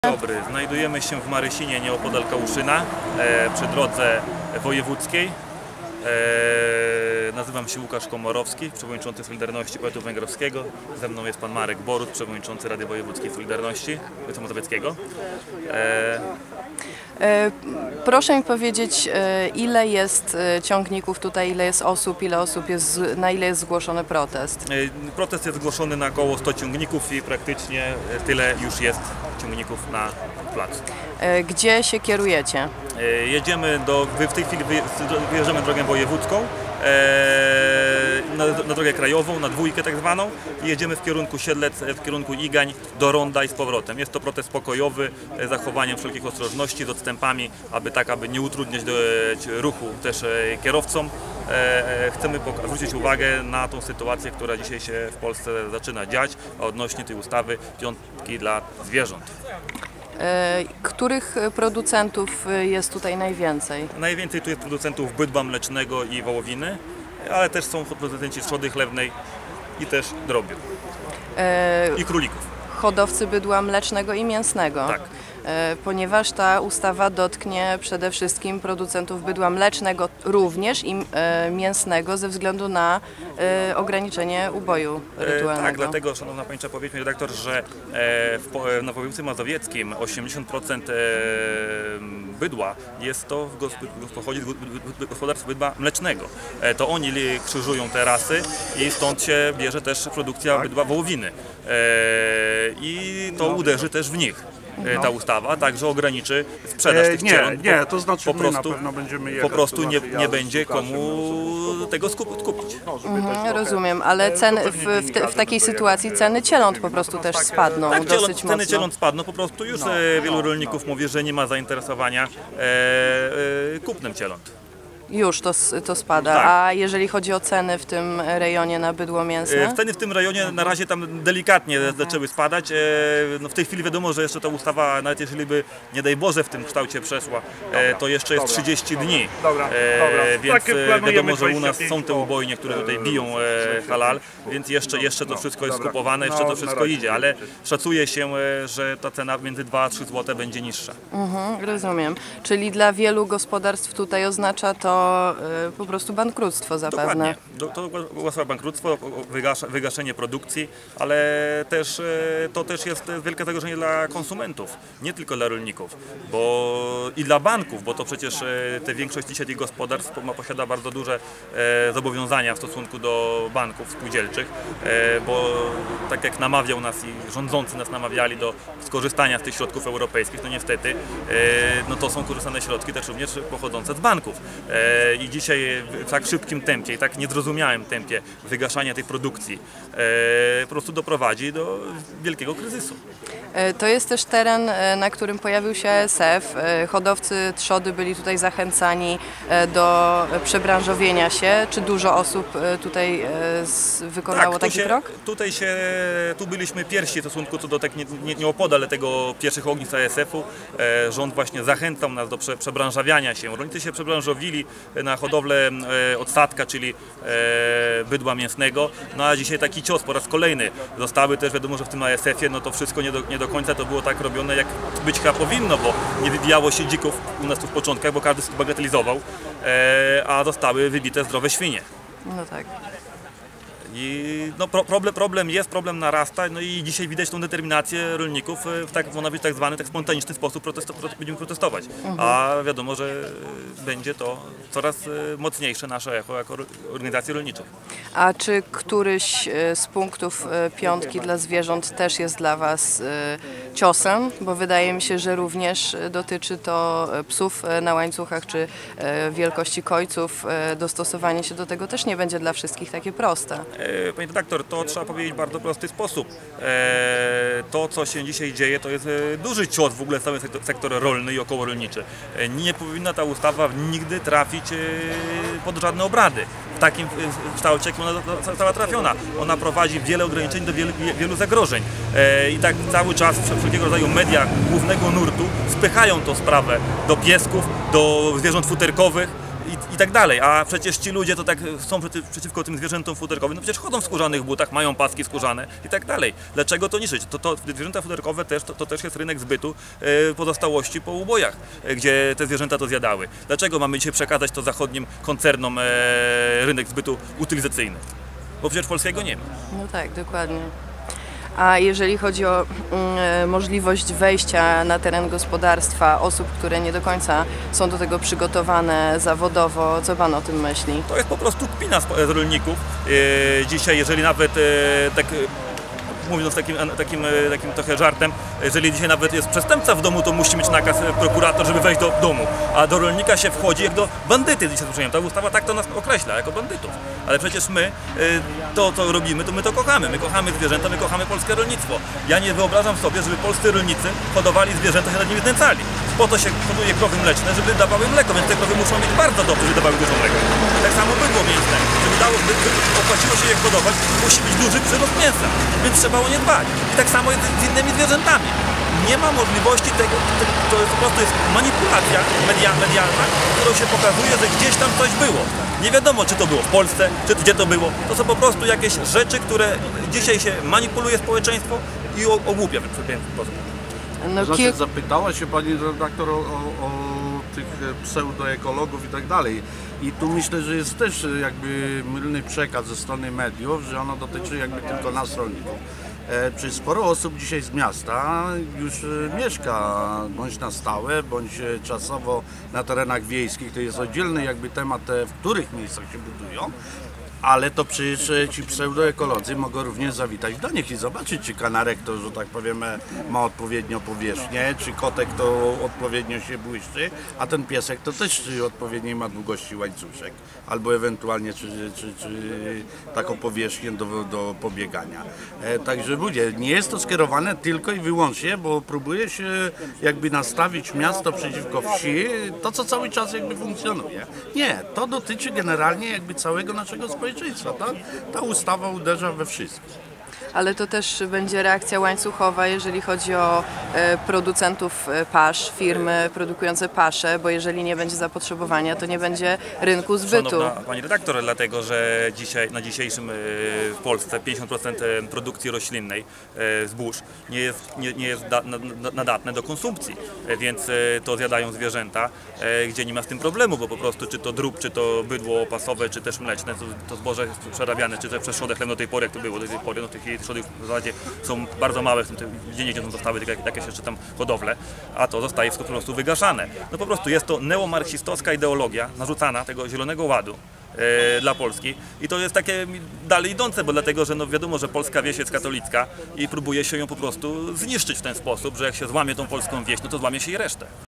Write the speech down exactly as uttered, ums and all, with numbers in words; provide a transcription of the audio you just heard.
Dobry, znajdujemy się w Marysinie, nieopodal Kałuszyna, e, przy drodze wojewódzkiej. E, nazywam się Łukasz Komorowski, przewodniczący Solidarności Powiatu Węgrowskiego. Ze mną jest pan Marek Borut, przewodniczący Rady Wojewódzkiej Solidarności Powiatu Mazowieckiego. E, E, Proszę mi powiedzieć, e, ile jest e, ciągników tutaj, ile jest osób, ile osób jest, na ile jest zgłoszony protest? e, protest jest zgłoszony na około sto ciągników i praktycznie tyle już jest ciągników na placu. E, Gdzie się kierujecie? E, jedziemy do, w tej chwili wyjeżdżamy drogą wojewódzką, e, na, na drogę krajową, na dwójkę tak zwaną i jedziemy w kierunku Siedlec, w kierunku Igań do Ronda i z powrotem. Jest to protest pokojowy, z zachowaniem wszelkich ostrożności, z odstępami, aby tak, aby nie utrudniać do, ruchu też kierowcom. E, chcemy zwrócić uwagę na tą sytuację, która dzisiaj się w Polsce zaczyna dziać, a odnośnie tej ustawy piątki dla zwierząt. E, Których producentów jest tutaj najwięcej? Najwięcej tu jest producentów bydła mlecznego i wołowiny, ale też są producenci trzody chlewnej i też drobiu E, i królików. Hodowcy bydła mlecznego i mięsnego. Tak. E, Ponieważ ta ustawa dotknie przede wszystkim producentów bydła mlecznego również i e, mięsnego ze względu na e, ograniczenie uboju rytualnego. E, tak, dlatego, szanowna pani, trzeba powiedzieć, redaktor, że e, w, w województwie mazowieckim osiemdziesiąt procent e, bydła jest to w gosp pochodzi z gospodarstw bydła mlecznego. E, to oni krzyżują te rasy i stąd się bierze też produkcja bydła wołowiny. E, I to uderzy też w nich. Ta ustawa także ograniczy sprzedaż tych nie, cieląt. Nie, to znaczy po my prostu, na pewno będziemy jechać. po prostu nie, to znaczy nie ja będzie z Łukaszem, komu no, tego skup kupić. no, żeby Mhm, też trochę- rozumiem, ale e, ceny, to w, pewnie w, te, w takiej dziennikarze sytuacji będą ceny jechać, cieląt e, po prostu no, też tak, spadną Tak, dosyć cieląt, ceny mocno. cieląt spadną, po prostu już No, e, wielu no, rolników no. mówi, że nie ma zainteresowania e, e, kupnem cieląt. Już to, s- to spada, Tak. a jeżeli chodzi o ceny w tym rejonie na bydło E, mięsne? Ceny w tym rejonie na razie tam delikatnie zaczęły spadać. E, no w tej chwili wiadomo, że jeszcze ta ustawa, nawet jeżeli by, nie daj Boże, w tym kształcie przeszła, e, to jeszcze jest dobra. trzydzieści dni. Dobra, E, dobra. Więc Takie e, planujemy wiadomo, że u nas dwadzieścia pięć są te po- ubojnie, które tutaj biją e, halal, więc jeszcze, jeszcze to No, wszystko jest dobra. skupowane, jeszcze No, to na wszystko razie idzie, ale dziękuję. szacuje się, e, że ta cena między dwa a trzy złote będzie niższa. Mhm, rozumiem. Czyli dla wielu gospodarstw tutaj oznacza to y, po prostu bankructwo zapewne. Dokładnie. Do- To ogłasza bankructwo, wygasza, wygaszenie produkcji, ale też e, to też jest wielkie zagrożenie dla konsumentów, nie tylko dla rolników, bo i dla banków, bo to przecież e, te większość dzisiaj tych gospodarstw ma, posiada bardzo duże e, zobowiązania w stosunku do banków spółdzielczych, e, bo tak jak namawiał nas i rządzący nas namawiali do skorzystania z tych środków europejskich, no niestety e, no to są korzystane środki też również pochodzące z banków. E, I dzisiaj w tak szybkim tempie i tak niezrozumiałym tempie wygaszania tej produkcji e, po prostu doprowadzi do wielkiego kryzysu. Y, To jest też teren, y, na którym pojawił się A S F. Y, Hodowcy trzody byli tutaj zachęcani y, do przebranżowienia się. Czy dużo osób y, tutaj y, z- wykonało tu taki się, krok? Tutaj się, tu byliśmy pierwsi w stosunku co do tak nie, nie, nieopodal tego pierwszych ognisk A S F-u. E, rząd właśnie zachęcał nas do prze, przebranżawiania się. Rolnicy się przebranżowili na hodowlę e, odsadka, czyli e, bydła mięsnego. No a dzisiaj taki cios po raz kolejny. Zostały też, wiadomo, że w tym A S F-ie no to wszystko nie do, nie do końca to było tak robione, jak być chyba powinno, bo nie wybijało się dzików u nas tu w początkach, bo każdy bagatelizował, e, a zostały wybite zdrowe świnie. No tak. I no, pro, problem, problem jest, problem narasta, no i dzisiaj widać tą determinację rolników w tak, w tak zwany tak spontaniczny sposób protesto, prote, będziemy protestować. A wiadomo, że będzie to coraz mocniejsze nasze echo jako organizacji rolniczych. A czy któryś y, z punktów y, piątki dla zwierząt też jest dla Was y, ciosem? Bo wydaje mi się, że również y, dotyczy to y, psów y, na łańcuchach czy y, wielkości kojców. Y, Dostosowanie się do tego też nie będzie dla wszystkich takie proste. E, Panie redaktor, to trzeba powiedzieć w bardzo prosty sposób. E, To, co się dzisiaj dzieje, to jest e, duży cios w ogóle w cały sektor, sektor rolny i okołorolniczy. E, Nie powinna ta ustawa nigdy trafić e, pod żadne obrady. W takim e, kształcie, jak ona została trafiona. Ona prowadzi wiele ograniczeń do wielu, wielu zagrożeń. E, I tak cały czas wszelkiego rodzaju media głównego nurtu spychają tą sprawę do piesków, do zwierząt futerkowych. i, i tak dalej, a przecież ci ludzie to tak są przeciw, przeciwko tym zwierzętom futerkowym, no przecież chodzą w skórzanych butach, mają paski skórzane i tak dalej. Dlaczego to niszczyć? To, to zwierzęta futerkowe też, to, to też jest rynek zbytu e, pozostałości po ubojach, e, gdzie te zwierzęta to zjadały. Dlaczego mamy dzisiaj przekazać to zachodnim koncernom e, rynek zbytu utylizacyjny? Bo przecież polskiego nie ma. No tak, dokładnie. A jeżeli chodzi o mm, możliwość wejścia na teren gospodarstwa osób, które nie do końca są do tego przygotowane zawodowo, co Pan o tym myśli? To jest po prostu kpina z, z rolników. E, dzisiaj, jeżeli nawet e, tak mówiąc takim, takim, takim trochę żartem, jeżeli dzisiaj nawet jest przestępca w domu, to musi mieć nakaz prokurator, żeby wejść do domu, a do rolnika się wchodzi jak do bandyty. Ta ustawa tak to nas określa, jako bandytów. Ale przecież my to, co robimy, to my to kochamy. My kochamy zwierzęta, my kochamy polskie rolnictwo. Ja nie wyobrażam sobie, żeby polscy rolnicy hodowali zwierzęta, się nad nimi znęcali. Po to się hoduje krowy mleczne, żeby dawały mleko, więc te krowy muszą mieć bardzo dobrze, żeby dawały dużo mleka. Tak samo bydło mięsne, żeby dało, by, by opłaciło się je hodować, musi być duży przyrost mięsa, więc trzeba o nie dbać. I tak samo jest z innymi zwierzętami. Nie ma możliwości tego, to jest po prostu jest manipulacja media, medialna, którą się pokazuje, że gdzieś tam coś było. Nie wiadomo, czy to było w Polsce, czy gdzie to było. To są po prostu jakieś rzeczy, które dzisiaj się manipuluje społeczeństwo i ogłupia w pewien sposób. No, znaczy, zapytała się pani redaktor o, o, o tych pseudoekologów i tak dalej. I tu myślę, że jest też jakby mylny przekaz ze strony mediów, że ono dotyczy jakby tylko nas, rolników. E, Przecież sporo osób dzisiaj z miasta już mieszka bądź na stałe, bądź czasowo na terenach wiejskich. To jest oddzielny jakby temat, w których miejscach się budują. Ale to przecież ci pseudoekolodzy mogą również zawitać do nich i zobaczyć, czy kanarek to, że tak powiem, ma odpowiednią powierzchnię, czy kotek to odpowiednio się błyszczy, a ten piesek to też czy odpowiedniej ma długości łańcuszek, albo ewentualnie czy, czy, czy taką powierzchnię do, do pobiegania. E, także ludzie, nie jest to skierowane tylko i wyłącznie, bo próbuje się jakby nastawić miasto przeciwko wsi, to co cały czas jakby funkcjonuje. Nie, to dotyczy generalnie jakby całego naszego społeczeństwa. Ta, ta ustawa uderza we wszystkich. Ale to też będzie reakcja łańcuchowa, jeżeli chodzi o e, producentów pasz, firmy produkujące pasze, bo jeżeli nie będzie zapotrzebowania, to nie będzie rynku zbytu. Szanowna pani redaktor, dlatego że dzisiaj, na dzisiejszym e, w Polsce pięćdziesiąt procent produkcji roślinnej e, zbóż nie jest, nie, nie jest da, na, nadatne do konsumpcji, e, więc e, to zjadają zwierzęta, e, gdzie nie ma z tym problemu, bo po prostu czy to drób, czy to bydło pasowe, czy też mleczne, to, to zboże jest przerabiane, czy też przez trzodę chlewną do tej pory, jak to było do tej pory, no tych trzody w zasadzie są bardzo małe, gdzie nie są zostały tylko jakieś jeszcze tam hodowle, a to zostaje po prostu wygaszane. No po prostu jest to neomarksistowska ideologia narzucana tego Zielonego Ładu e, dla Polski i to jest takie dalej idące, bo dlatego, że no wiadomo, że polska wieś jest katolicka i próbuje się ją po prostu zniszczyć w ten sposób, że jak się złamie tą polską wieś, no to złamie się i resztę.